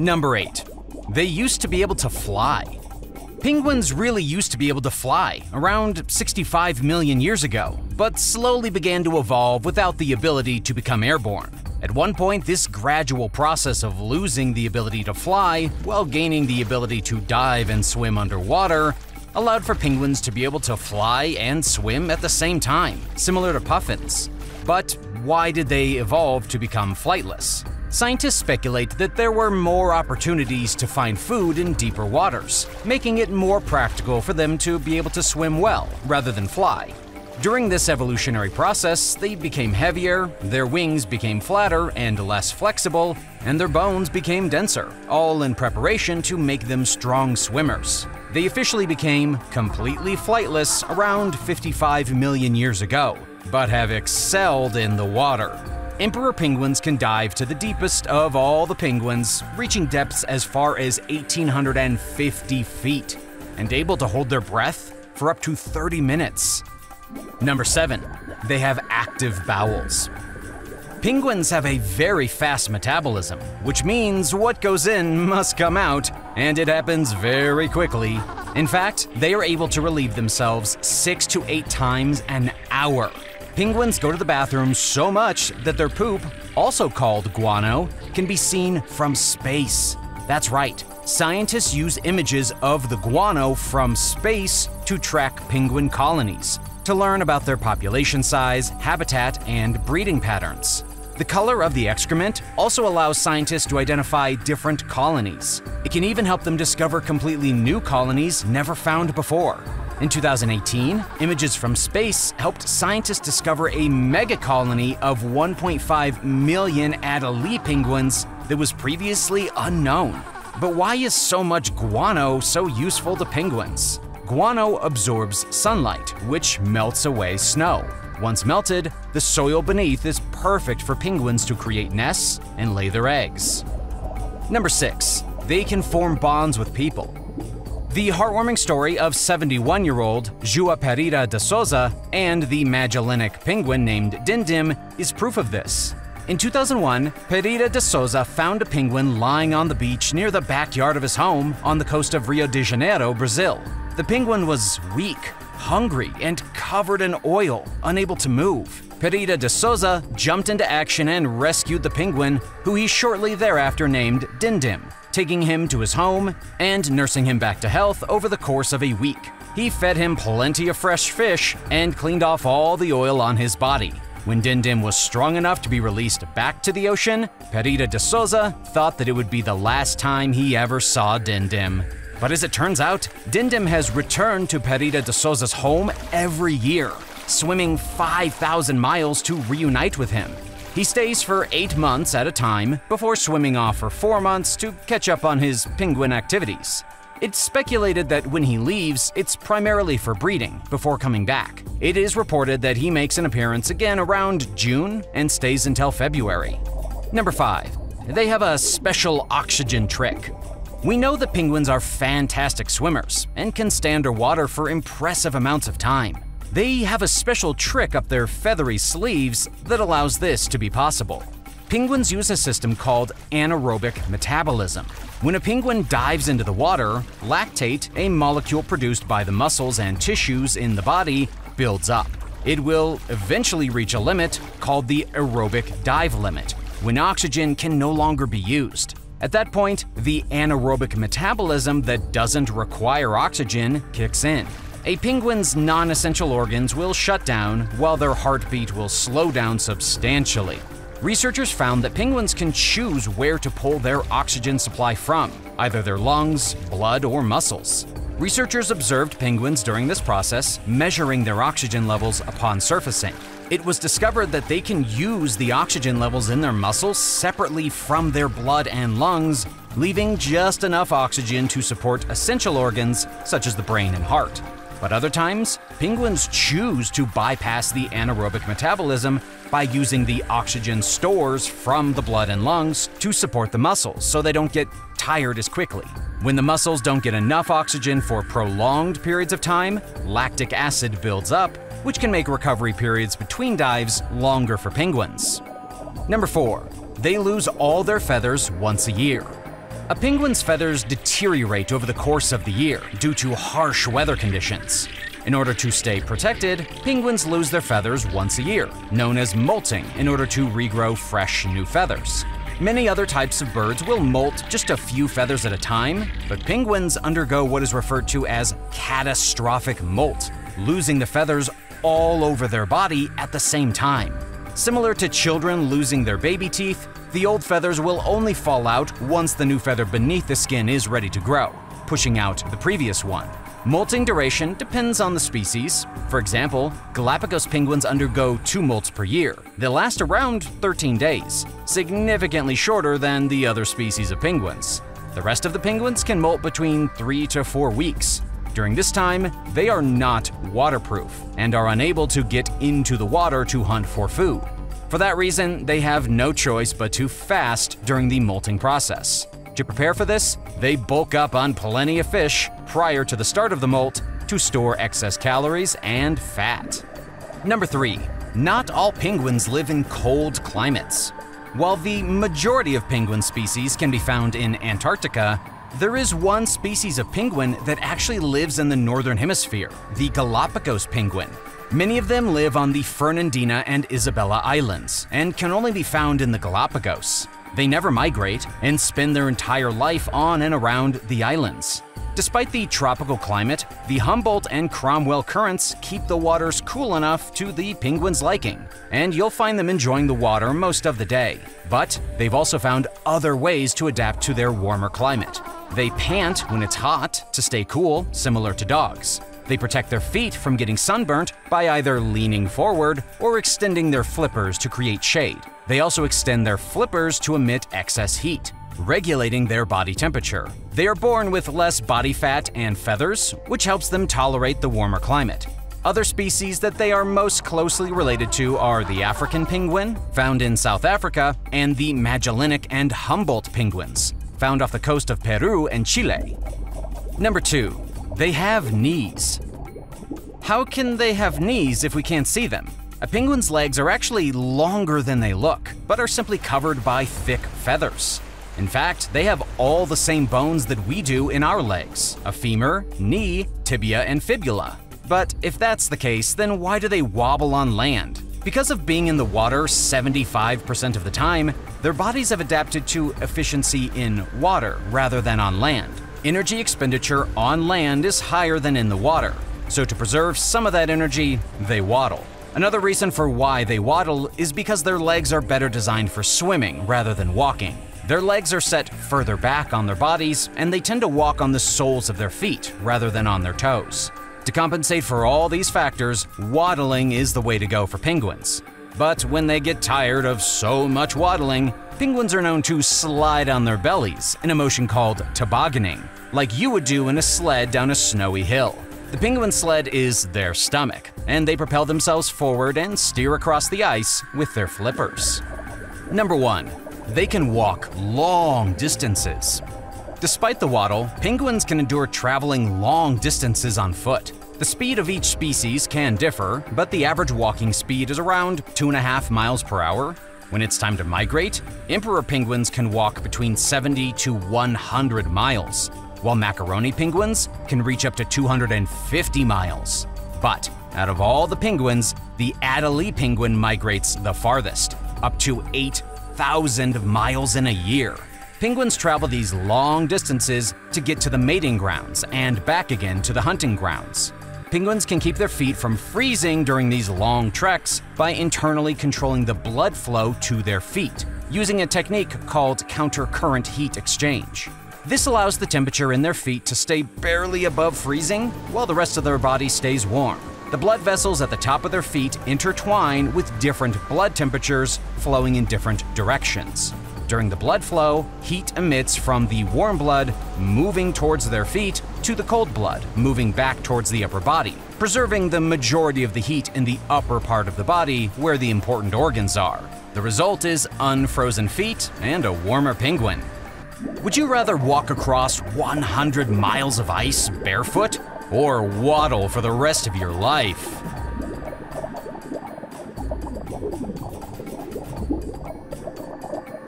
Number 8. They used to be able to fly. Penguins really used to be able to fly around 65 million years ago, but slowly began to evolve without the ability to become airborne. At one point, this gradual process of losing the ability to fly while gaining the ability to dive and swim underwater allowed for penguins to be able to fly and swim at the same time, similar to puffins. But why did they evolve to become flightless? Scientists speculate that there were more opportunities to find food in deeper waters, making it more practical for them to be able to swim well rather than fly. During this evolutionary process, they became heavier, their wings became flatter and less flexible, and their bones became denser, all in preparation to make them strong swimmers. They officially became completely flightless around 55 million years ago, but have excelled in the water. Emperor penguins can dive to the deepest of all the penguins, reaching depths as far as 1,850 feet, and able to hold their breath for up to 30 minutes. Number 7. They have active bowels. Penguins have a very fast metabolism, which means what goes in must come out, and it happens very quickly. In fact, they are able to relieve themselves 6 to 8 times an hour. Penguins go to the bathroom so much that their poop, also called guano, can be seen from space. That's right, scientists use images of the guano from space to track penguin colonies, to learn about their population size, habitat, and breeding patterns. The color of the excrement also allows scientists to identify different colonies. It can even help them discover completely new colonies never found before. In 2018, images from space helped scientists discover a mega-colony of 1.5 million WADDLE penguins that was previously unknown. But why is so much guano so useful to penguins? Guano absorbs sunlight, which melts away snow. Once melted, the soil beneath is perfect for penguins to create nests and lay their eggs. Number 6. They can form bonds with people. The heartwarming story of 71-year-old João Pereira de Souza and the Magellanic penguin named Dindim is proof of this. In 2001, Pereira de Souza found a penguin lying on the beach near the backyard of his home on the coast of Rio de Janeiro, Brazil. The penguin was weak, hungry, and covered in oil, unable to move. Pereira de Souza jumped into action and rescued the penguin, who he shortly thereafter named Dindim, taking him to his home and nursing him back to health over the course of a week. He fed him plenty of fresh fish and cleaned off all the oil on his body. When Dindim was strong enough to be released back to the ocean, Pereira de Souza thought that it would be the last time he ever saw Dindim. But as it turns out, Dindim has returned to Pereira de Souza's home every year, swimming 5,000 miles to reunite with him. He stays for 8 months at a time before swimming off for 4 months to catch up on his penguin activities. It's speculated that when he leaves, it's primarily for breeding before coming back. It is reported that he makes an appearance again around June and stays until February. Number 5. They have a special oxygen trick. We know that penguins are fantastic swimmers and can stay underwater for impressive amounts of time. They have a special trick up their feathery sleeves that allows this to be possible. Penguins use a system called anaerobic metabolism. When a penguin dives into the water, lactate, a molecule produced by the muscles and tissues in the body, builds up. It will eventually reach a limit called the aerobic dive limit, when oxygen can no longer be used. At that point, the anaerobic metabolism that doesn't require oxygen kicks in. A penguin's non-essential organs will shut down while their heartbeat will slow down substantially. Researchers found that penguins can choose where to pull their oxygen supply from, either their lungs, blood, or muscles. Researchers observed penguins during this process, measuring their oxygen levels upon surfacing. It was discovered that they can use the oxygen levels in their muscles separately from their blood and lungs, leaving just enough oxygen to support essential organs such as the brain and heart. But other times, penguins choose to bypass the anaerobic metabolism by using the oxygen stores from the blood and lungs to support the muscles so they don't get tired as quickly. When the muscles don't get enough oxygen for prolonged periods of time, lactic acid builds up, which can make recovery periods between dives longer for penguins. Number 4. They lose all their feathers once a year. A penguin's feathers deteriorate over the course of the year due to harsh weather conditions. In order to stay protected, penguins lose their feathers once a year, known as molting, in order to regrow fresh new feathers. Many other types of birds will molt just a few feathers at a time, but penguins undergo what is referred to as catastrophic molt, losing the feathers all over their body at the same time. Similar to children losing their baby teeth, the old feathers will only fall out once the new feather beneath the skin is ready to grow, pushing out the previous one. Molting duration depends on the species. For example, Galapagos penguins undergo 2 molts per year. They last around 13 days, significantly shorter than the other species of penguins. The rest of the penguins can molt between 3 to 4 weeks. During this time, they are not waterproof and are unable to get into the water to hunt for food. For that reason, they have no choice but to fast during the molting process. To prepare for this, they bulk up on plenty of fish prior to the start of the molt to store excess calories and fat. Number 3. Not all penguins live in cold climates. While the majority of penguin species can be found in Antarctica, there is one species of penguin that actually lives in the northern hemisphere, the Galapagos penguin. Many of them live on the Fernandina and Isabella Islands and can only be found in the Galapagos. They never migrate and spend their entire life on and around the islands. Despite the tropical climate, the Humboldt and Cromwell currents keep the waters cool enough to the penguins' liking, and you'll find them enjoying the water most of the day. But they've also found other ways to adapt to their warmer climate. They pant when it's hot to stay cool, similar to dogs. They protect their feet from getting sunburnt by either leaning forward or extending their flippers to create shade. They also extend their flippers to emit excess heat, regulating their body temperature. They are born with less body fat and feathers, which helps them tolerate the warmer climate. Other species that they are most closely related to are the African penguin, found in South Africa, and the Magellanic and Humboldt penguins, found off the coast of Peru and Chile. Number 2. They have knees. How can they have knees if we can't see them? A penguin's legs are actually longer than they look, but are simply covered by thick feathers. In fact, they have all the same bones that we do in our legs: a femur, knee, tibia, and fibula. But if that's the case, then why do they wobble on land? Because of being in the water 75% of the time, their bodies have adapted to efficiency in water rather than on land. Energy expenditure on land is higher than in the water, so to preserve some of that energy, they waddle. Another reason for why they waddle is because their legs are better designed for swimming rather than walking. Their legs are set further back on their bodies, and they tend to walk on the soles of their feet rather than on their toes. To compensate for all these factors, waddling is the way to go for penguins. But when they get tired of so much waddling, penguins are known to slide on their bellies in a motion called tobogganing, like you would do in a sled down a snowy hill. The penguin sled is their stomach, and they propel themselves forward and steer across the ice with their flippers. Number 1. They can walk long distances. Despite the waddle, penguins can endure traveling long distances on foot. The speed of each species can differ, but the average walking speed is around 2.5 miles per hour. When it's time to migrate, emperor penguins can walk between 70 to 100 miles, while macaroni penguins can reach up to 250 miles. But out of all the penguins, the Adelie penguin migrates the farthest, up to 8,000 miles in a year. Penguins travel these long distances to get to the mating grounds and back again to the hunting grounds. Penguins can keep their feet from freezing during these long treks by internally controlling the blood flow to their feet, using a technique called counter-current heat exchange. This allows the temperature in their feet to stay barely above freezing while the rest of their body stays warm. The blood vessels at the top of their feet intertwine with different blood temperatures flowing in different directions. During the blood flow, heat emits from the warm blood moving towards their feet to the cold blood moving back towards the upper body, preserving the majority of the heat in the upper part of the body where the important organs are. The result is unfrozen feet and a warmer penguin. Would you rather walk across 100 miles of ice barefoot or waddle for the rest of your life?